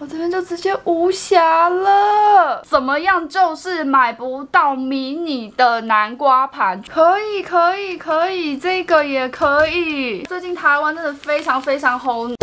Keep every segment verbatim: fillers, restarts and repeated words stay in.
我这边就直接无瑕了。怎么样？就是买不到迷你的南瓜盘，可以，可以，可以，这个也可以。最近台湾真的非常非常红。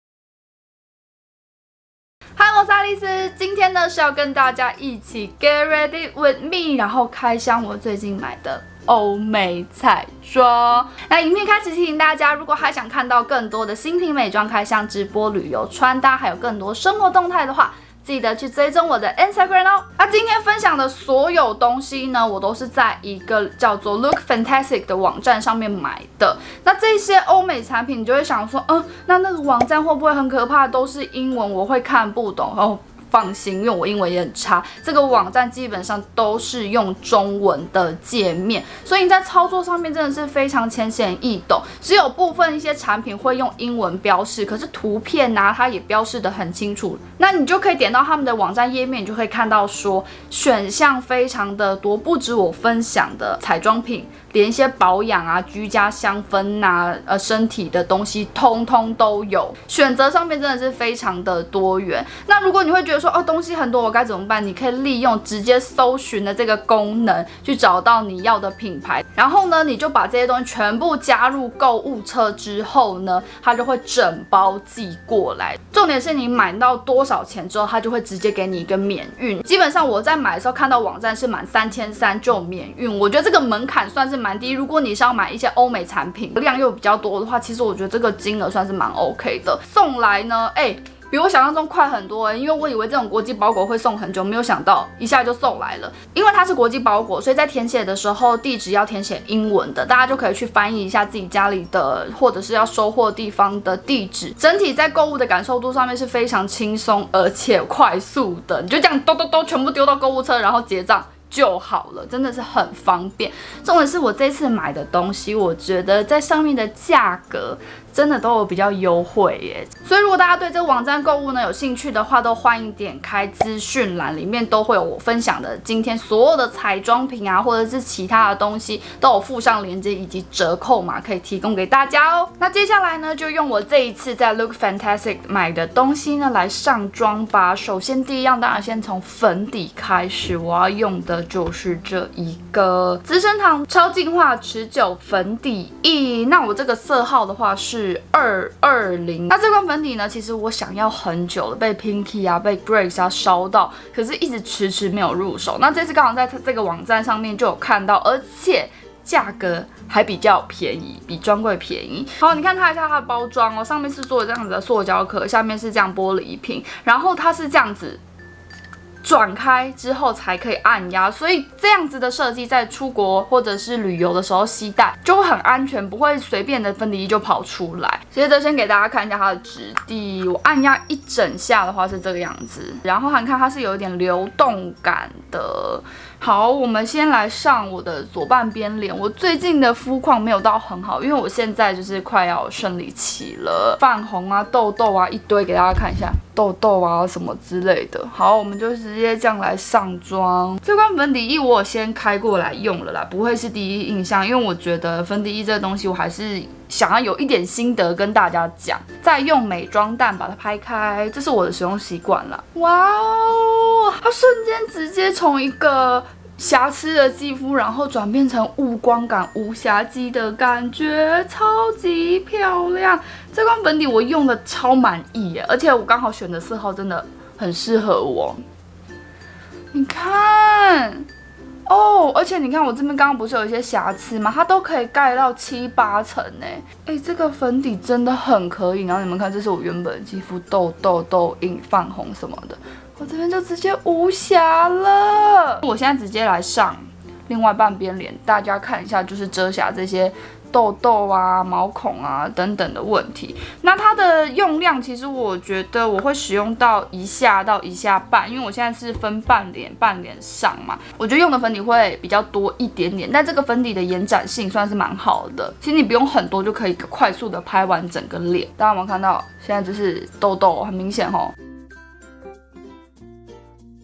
嗨，我是爱丽丝，今天呢是要跟大家一起 get ready with me， 然后开箱我最近买的欧美彩妆。那影片开始提醒大家，如果还想看到更多的新品美妆开箱直播、旅游、穿搭，还有更多生活动态的话，记得去追踪我的 Instagram 哦。那今天分享的所有东西呢，我都是在一个叫做 Look Fantastic 的网站上面买的。那这些欧美产品，你就会想说，嗯，那那个网站会不会很可怕？都是英文，我会看不懂哦。放心，因为我英文也很差，这个网站基本上都是用中文的界面，所以你在操作上面真的是非常浅显易懂。只有部分一些产品会用英文标示，可是图片啊，它也标示得很清楚。那你就可以点到他们的网站页面，你就可以看到说选项非常的多，不止我分享的彩妆品，连一些保养啊、居家香氛啊、呃身体的东西，通通都有。选择上面真的是非常的多元。那如果你会觉得说哦东西很多，我该怎么办？你可以利用直接搜寻的这个功能，去找到你要的品牌，然后呢，你就把这些东西全部加入购物车之后呢，它就会整包寄过来。重点是你买到多少钱之后，它就会直接给你一个免运。基本上我在买的时候看到网站是满三千三就免运，我觉得这个门槛算是蛮低。如果你是要买一些欧美产品，量又比较多的话，其实我觉得这个金额算是蛮 OK 的。送来呢，哎、欸。比我想象中快很多、欸，因为我以为这种国际包裹会送很久，没有想到一下就送来了。因为它是国际包裹，所以在填写的时候地址要填写英文的，大家就可以去翻译一下自己家里的或者是要收货地方的地址。整体在购物的感受度上面是非常轻松而且快速的，你就这样都都都全部丢到购物车，然后结账就好了，真的是很方便。重点是我这次买的东西，我觉得在上面的价格真的都有比较优惠耶。所以如果大家对这个网站购物呢有兴趣的话，都欢迎点开资讯栏，里面都会有我分享的今天所有的彩妆品啊，或者是其他的东西，都有附上链接以及折扣码可以提供给大家哦。那接下来呢，就用我这一次在 Look Fantastic 买的东西呢来上妆吧。首先第一样当然先从粉底开始，我要用的就是这一个资生堂超净化持久粉底液。那我这个色号的话是二二零。那这款粉底呢，其实我想要很久了，被 Pinky 啊、被 Grace 啊烧到，可是一直迟迟没有入手。那这次刚好在这个网站上面就有看到，而且价格还比较便宜，比专柜便宜。好，你看它一下它的包装哦，上面是做这样子的塑胶壳，下面是这样玻璃瓶，然后它是这样子转开之后才可以按压，所以这样子的设计在出国或者是旅游的时候携带就会很安全，不会随便的粉底液就跑出来。接着先给大家看一下它的质地，我按压一整下的话是这个样子，然后你看它是有一点流动感的。好，我们先来上我的左半边脸。我最近的肤况没有到很好，因为我现在就是快要生理期了，泛红啊、痘痘啊一堆，给大家看一下痘痘啊什么之类的。好，我们就直接这样来上妆。这款粉底液我有先开过来用了啦，不会是第一印象，因为我觉得粉底液这个东西我还是想要有一点心得跟大家讲。再用美妆蛋把它拍开，这是我的使用习惯啦。哇哦，它瞬间直接从一个瑕疵的肌肤，然后转变成无光感、无瑕肌的感觉，超级漂亮。这款粉底我用的超满意耶，而且我刚好选的色号真的很适合我。你看哦，而且你看我这边刚刚不是有一些瑕疵吗？它都可以盖到七八成呢。哎，这个粉底真的很可以。然后你们看，这是我原本的肌肤，痘痘、痘印、泛红什么的。我这边就直接无瑕了。我现在直接来上另外半边脸，大家看一下，就是遮瑕这些痘痘啊、毛孔啊等等的问题。那它的用量，其实我觉得我会使用到一下到一下半，因为我现在是分半脸半脸上嘛，我觉得用的粉底会比较多一点点，但这个粉底的延展性算是蛮好的。其实你不用很多就可以快速的拍完整个脸。大家有没有看到？现在就是痘痘很明显吼。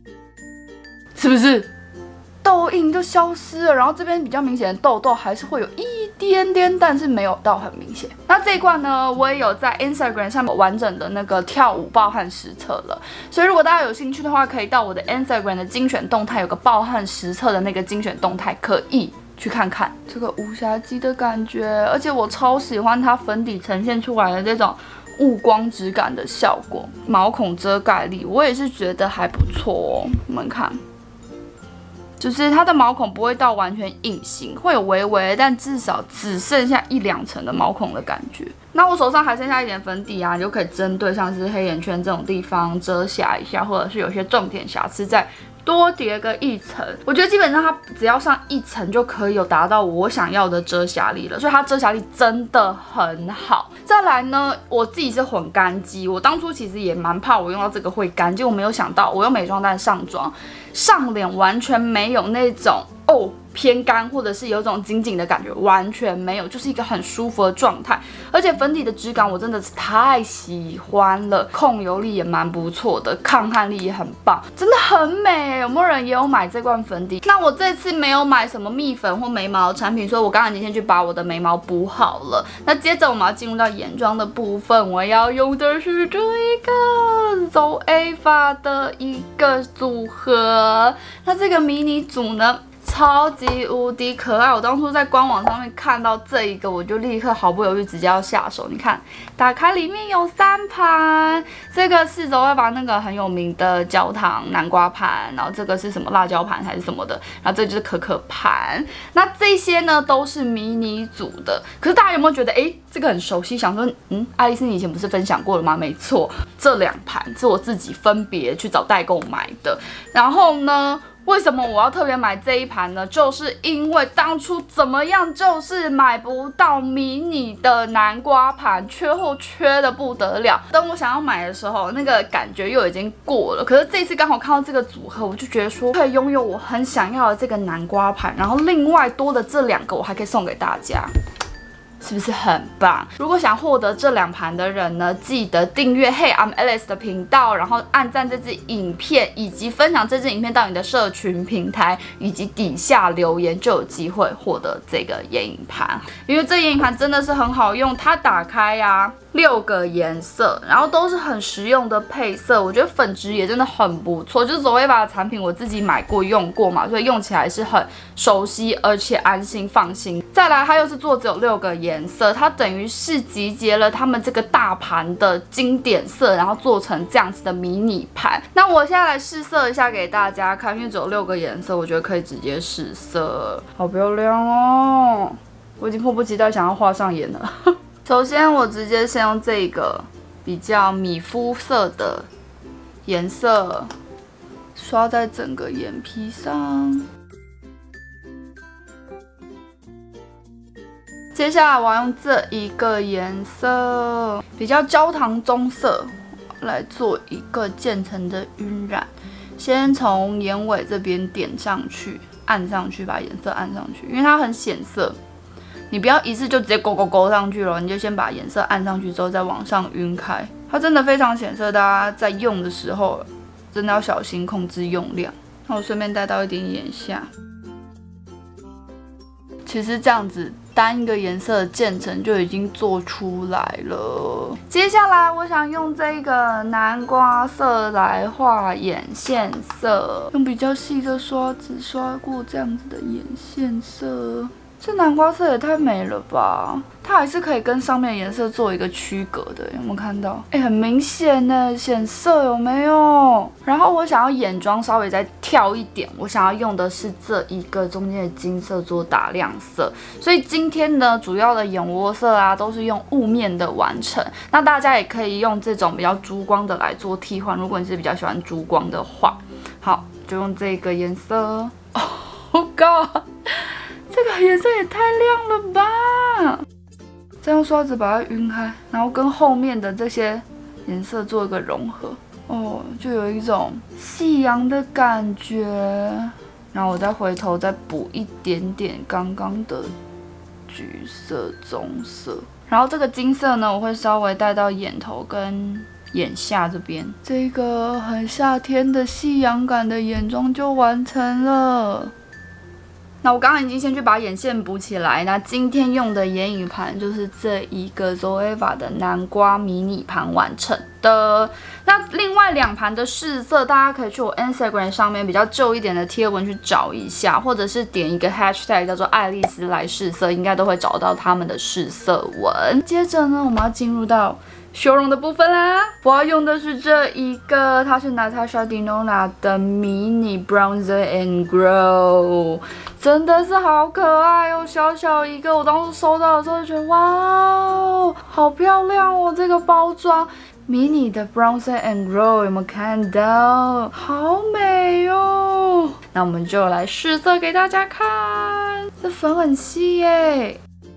是不是痘印就消失了，然后这边比较明显的痘痘还是会有一点点，但是没有到很明显。那这一罐呢，我也有在 Instagram 上面完整的那个跳舞暴汗实测了，所以如果大家有兴趣的话，可以到我的 Instagram 的精选动态有个暴汗实测的那个精选动态，可以去看看这个无瑕肌的感觉，而且我超喜欢它粉底呈现出来的这种雾光质感的效果，毛孔遮盖力我也是觉得还不错哦。你们看。就是它的毛孔不会到完全隐形，会有微微，但至少只剩下一两层的毛孔的感觉。那我手上还剩下一点粉底啊，你就可以针对像是黑眼圈这种地方遮瑕一下，或者是有些重点瑕疵再多叠个一层。我觉得基本上它只要上一层就可以有达到我想要的遮瑕力了，所以它遮瑕力真的很好。再来呢，我自己是混干肌，我当初其实也蛮怕我用到这个会干，结果没有想到我用美妆蛋上妆，上脸完全没有那种哦偏干或者是有种紧紧的感觉，完全没有，就是一个很舒服的状态。而且粉底的质感我真的是太喜欢了，控油力也蛮不错的，抗汗力也很棒，真的很美。有没有人也有买这罐粉底？那我这次没有买什么蜜粉或眉毛产品，所以我刚刚今天去把我的眉毛补好了。那接着我们要进入到眼妆的部分，我要用的是这一个 Zoeva 的一个组合。那这个迷你组呢，超级无敌可爱！我当初在官网上面看到这一个，我就立刻毫不犹豫直接要下手。你看，打开里面有三盘，这个是Zoeva那个很有名的焦糖南瓜盘，然后这个是什么辣椒盘还是什么的，然后这就是可可盘。那这些呢都是迷你组的。可是大家有没有觉得，哎，这个很熟悉？想说，嗯，爱丽丝你以前不是分享过了吗？没错，这两盘是我自己分别去找代购买的。然后呢？为什么我要特别买这一盘呢？就是因为当初怎么样，就是买不到迷你的南瓜盘，缺货缺的不得了。等我想要买的时候，那个感觉又已经过了。可是这一次刚好看到这个组合，我就觉得说可以拥有我很想要的这个南瓜盘，然后另外多的这两个我还可以送给大家。是不是很棒？如果想获得这两盘的人呢，记得订阅 Hey I'm Alice 的频道，然后按赞这支影片，以及分享这支影片到你的社群平台，以及底下留言，就有机会获得这个眼影盘。因为这眼影盘真的是很好用，它打开呀，六个颜色，然后都是很实用的配色，我觉得粉质也真的很不错。就是Zoeva的产品我自己买过用过嘛，所以用起来是很熟悉，而且安心放心。再来，它又是做只有六个颜色。颜色，它等于是集结了他们这个大盘的经典色，然后做成这样子的迷你盘。那我现在来试色一下给大家看，因为只有六个颜色，我觉得可以直接试色，好漂亮哦！我已经迫不及待想要画上眼了。首先，我直接先用这个比较米肤色的颜色刷在整个眼皮上。接下来我要用这一个颜色，比较焦糖棕色，来做一个渐层的晕染。先从眼尾这边点上去，按上去，把颜色按上去，因为它很显色。你不要一次就直接勾勾勾上去了，你就先把颜色按上去之后再往上晕开。它真的非常显色，大家在用的时候真的要小心控制用量。那我顺便带到一点眼下。其实这样子单一个颜色的渐层就已经做出来了。接下来我想用这个南瓜色来画眼线色，用比较细的刷子刷过这样子的眼线色。这南瓜色也太美了吧！它还是可以跟上面的颜色做一个区隔的，有没有看到？哎，很明显呢，显色有没有？然后我想要眼妆稍微再跳一点，我想要用的是这一个中间的金色做打亮色，所以今天呢，主要的眼窝色啊都是用雾面的完成。那大家也可以用这种比较珠光的来做替换，如果你是比较喜欢珠光的话，好，就用这个颜色。Oh God！ 这个颜色也太亮了吧！再用刷子把它晕开，然后跟后面的这些颜色做一个融合，哦，就有一种夕阳的感觉。然后我再回头再补一点点刚刚的橘色、棕色，然后这个金色呢，我会稍微带到眼头跟眼下这边，这个很夏天的夕阳感的眼妆就完成了。 那我刚刚已经先去把眼线补起来，那今天用的眼影盘就是这一个 Zoeva 的南瓜迷你盘完成的。那另外两盘的试色，大家可以去我 Instagram 上面比较旧一点的贴文去找一下，或者是点一个 hashtag 叫做爱丽丝来试色，应该都会找到他们的试色文。接着呢，我们要进入到修容的部分啦，我要用的是这一个，它是 Natasha Denona 的迷你 Bronzer and Glow， 真的是好可爱哦，小小一个，我当时收到的时候就觉得哇哦，好漂亮哦，这个包装。迷你的 Bronzer and Glow 有没有看到？好美哦！那我们就来试色给大家看，这粉很细耶。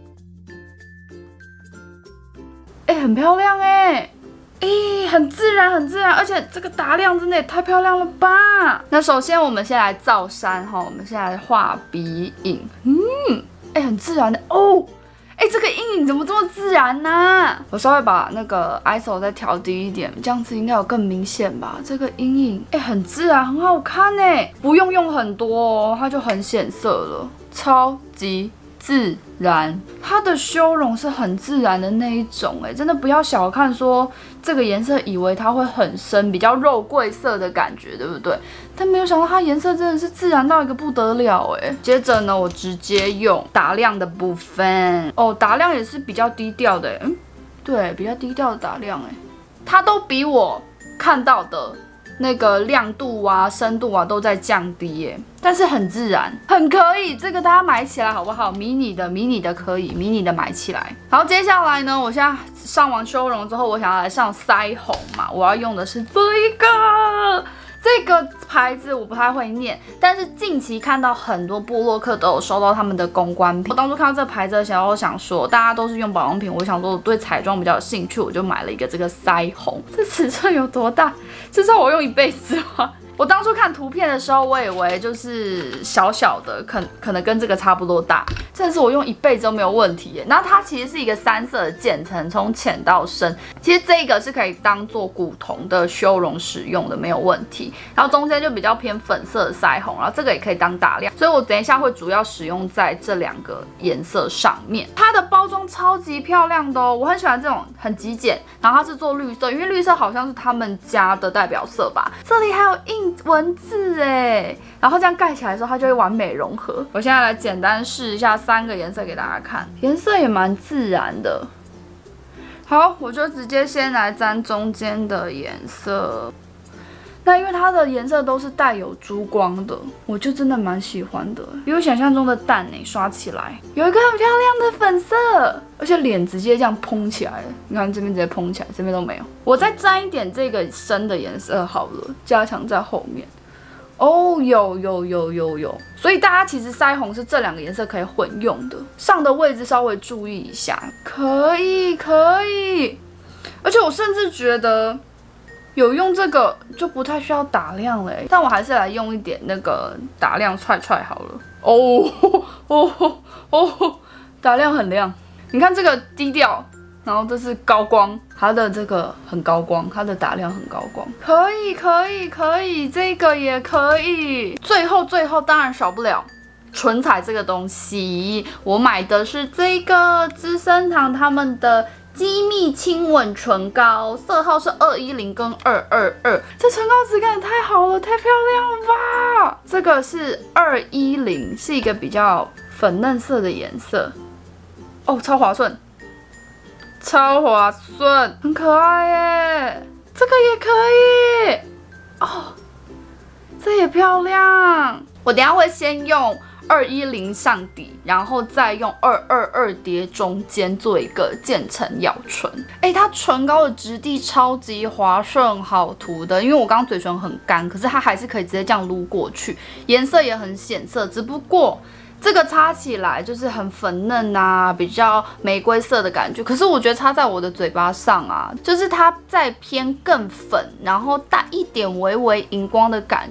哎、欸，很漂亮哎，哎、欸，很自然，很自然，而且这个打亮真的也太漂亮了吧！那首先我们先来造山哈，我们先来画鼻影，嗯，哎、欸，很自然的哦，哎、欸，这个阴影怎么这么自然呢、啊？我稍微把那个 I S O 再调低一点，这样子应该有更明显吧？这个阴影，哎、欸，很自然，很好看哎，不用用很多哦，它就很显色了，超级自然，它的修容是很自然的那一种，哎，真的不要小看说这个颜色，以为它会很深，比较肉桂色的感觉，对不对？但没有想到它颜色真的是自然到一个不得了，哎。接着呢，我直接用打亮的部分，哦，打亮也是比较低调的，嗯，对，比较低调的打亮，哎，它都比我看到的那个亮度啊、深度啊都在降低耶，但是很自然，很可以。这个大家买起来好不好？迷你的、迷你的可以，迷你的买起来。然后接下来呢，我现在上完修容之后，我想要来上腮红嘛，我要用的是这一个。这个牌子我不太会念，但是近期看到很多部落客都有收到他们的公关品。我当初看到这个牌子的时候，我想说大家都是用保养品，我想说我对彩妆比较有兴趣，我就买了一个这个腮红。这尺寸有多大？至少我用一辈子吗？我当初看图片的时候，我以为就是小小的，可可能跟这个差不多大，真的是我用一辈子都没有问题耶。然后它其实是一个三色的渐层，从浅到深。其实这个是可以当做古铜的修容使用的，没有问题。然后中间就比较偏粉色的腮红，然后这个也可以当打亮。所以我等一下会主要使用在这两个颜色上面。它的包装超级漂亮的哦，我很喜欢这种很极简。然后它是做绿色，因为绿色好像是他们家的代表色吧。这里还有印文字哎，然后这样盖起来的时候，它就会完美融合。我现在来简单试一下三个颜色给大家看，颜色也蛮自然的。好，我就直接先来沾中间的颜色。那因为它的颜色都是带有珠光的，我就真的蛮喜欢的，比我想象中的淡诶，刷起来有一个很漂亮的粉色，而且脸直接这样蓬起来了。你看这边直接蓬起来，这边都没有。我再沾一点这个深的颜色好了，加强在后面。哦，有有有有有，所以大家其实腮红是这两个颜色可以混用的，上的位置稍微注意一下，可以可以。而且我甚至觉得有用这个就不太需要打亮了，但我还是来用一点那个打亮踹踹好了。哦哦哦，打亮很亮，你看这个低调，然后这是高光，它的这个很高光，它的打亮很高光，可以可以可以，这个也可以。最后最后当然少不了唇彩这个东西，我买的是这个资生堂他们的机密亲吻唇膏，色号是二一零跟二二二，这唇膏质感也太好了，太漂亮了吧！这个是二一零，是一个比较粉嫩色的颜色，哦，超滑顺，超滑顺，很可爱耶！这个也可以哦，这也漂亮。我等一下会先用二一零上底，然后再用二二二叠中间做一个渐层咬唇。哎，它唇膏的质地超级滑顺，好涂的。因为我刚刚嘴唇很干，可是它还是可以直接这样撸过去，颜色也很显色。只不过这个擦起来就是很粉嫩啊，比较玫瑰色的感觉。可是我觉得擦在我的嘴巴上啊，就是它再偏更粉，然后带一点微微荧光的感觉。二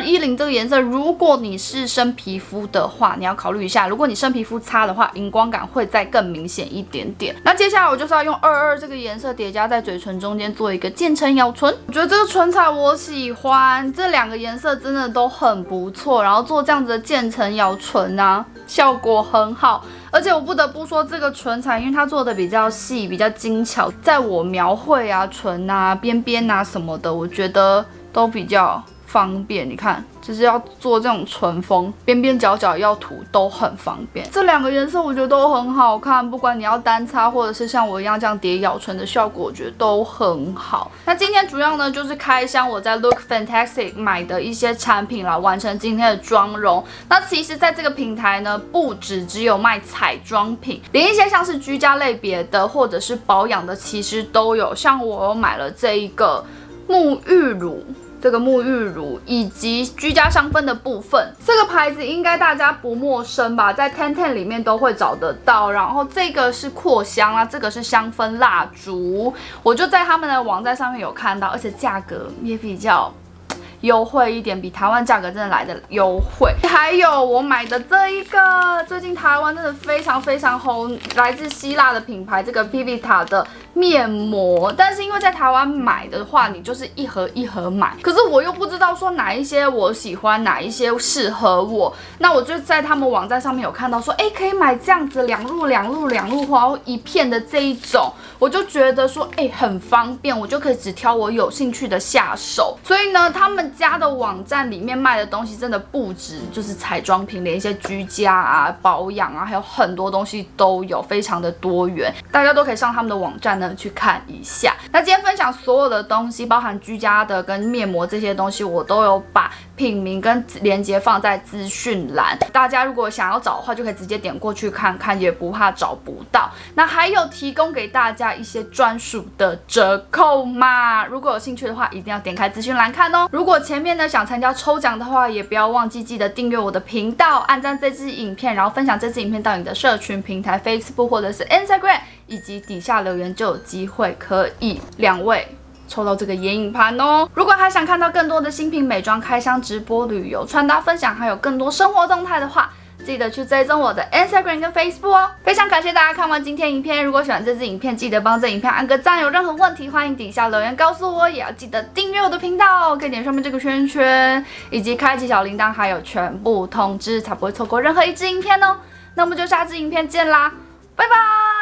一零这个颜色，如果你是深皮肤的话，你要考虑一下。如果你深皮肤擦的话，荧光感会再更明显一点点。那接下来我就是要用二二这个颜色叠加在嘴唇中间做一个渐层咬唇。我觉得这个唇彩我喜欢，这两个颜色真的都很不错。然后做这样子的渐层咬唇啊，效果很好。而且我不得不说，这个唇彩因为它做的比较细、比较精巧，在我描绘啊、唇啊、边边啊什么的，我觉得都比较方便。你看，就是要做这种唇峰，边边角角要涂都很方便。这两个颜色我觉得都很好看，不管你要单擦或者是像我一样这样叠咬唇的效果，我觉得都很好。那今天主要呢就是开箱我在 Look Fantastic 买的一些产品来完成今天的妆容。那其实在这个平台呢，不只只有卖彩妆品，连一些像是居家类别的或者是保养的，其实都有。像我有买了这一个沐浴乳。这个沐浴乳以及居家香氛的部分，这个牌子应该大家不陌生吧，在 ten ten 里面都会找得到。然后这个是扩香啊，这个是香氛蜡烛，我就在他们的网站上面有看到，而且价格也比较优惠一点，比台湾价格真的来的优惠。还有我买的这一个，最近台湾真的非常非常红，来自希腊的品牌，这个 Pivita 的面膜。但是因为在台湾买的话，你就是一盒一盒买，可是我又不知道说哪一些我喜欢，哪一些适合我。那我就在他们网站上面有看到说，哎，可以买这样子两入两入两入然后一片的这一种，我就觉得说，哎，很方便，我就可以只挑我有兴趣的下手。所以呢，他们家的网站里面卖的东西真的不止就是彩妆品，连一些居家啊、保养啊，还有很多东西都有，非常的多元，大家都可以上他们的网站呢去看一下。那今天分享所有的东西，包含居家的跟面膜这些东西，我都有把品名跟链接放在资讯栏，大家如果想要找的话，就可以直接点过去看看，也不怕找不到。那还有提供给大家一些专属的折扣码，如果有兴趣的话，一定要点开资讯栏看哦。如果前面呢想参加抽奖的话，也不要忘记记得订阅我的频道，按赞这支影片，然后分享这支影片到你的社群平台 Facebook 或者是 Instagram， 以及底下留言就有机会可以两位抽到这个眼影盘哦。如果还想看到更多的新品美妆开箱直播、旅游穿搭分享，还有更多生活动态的话，记得去追踪我的 Instagram 跟 Facebook 哦。非常感谢大家看完今天影片，如果喜欢这支影片，记得帮这影片按个赞。有任何问题，欢迎底下留言告诉我，也要记得订阅我的频道，可以点上面这个圈圈，以及开启小铃铛，还有全部通知，才不会错过任何一支影片哦。那我们就下支影片见啦，拜拜。